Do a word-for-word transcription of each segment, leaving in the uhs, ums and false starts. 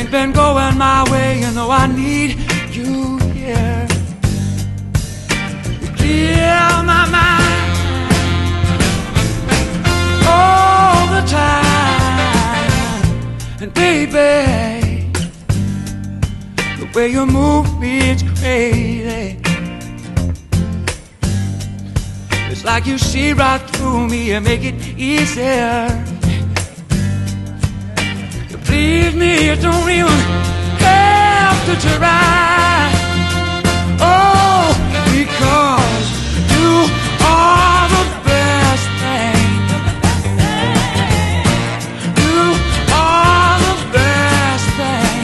You've been going my way, you know I need you here. You clear my mind all the time. And baby, the way you move me, it's crazy. It's like you see right through me and make it easier. You please me, you don't even have to try. Oh, because you are the best thing. You are the best thing.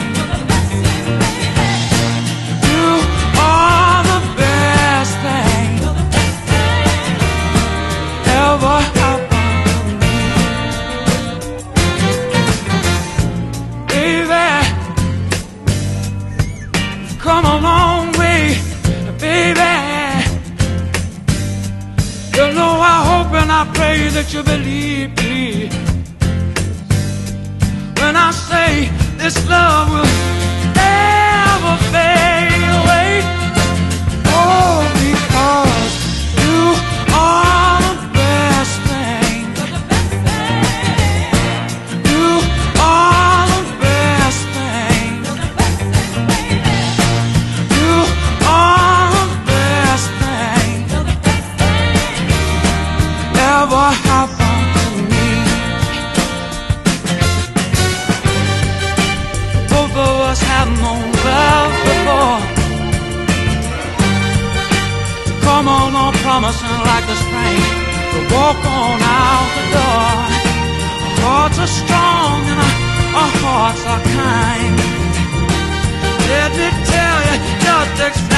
You are the best thing ever happened to me. Baby, come a long way, baby. You know I hope and I pray that you believe me when I say this love will never fade away. Oh, because you are the best thing. You are the best thing. You are the best thing ever happened to me. Both of us have known love before. Come on, on promising like the spring to walk on out the door. Our hearts are strong and our, our hearts are kind. Let me tell you, just explain.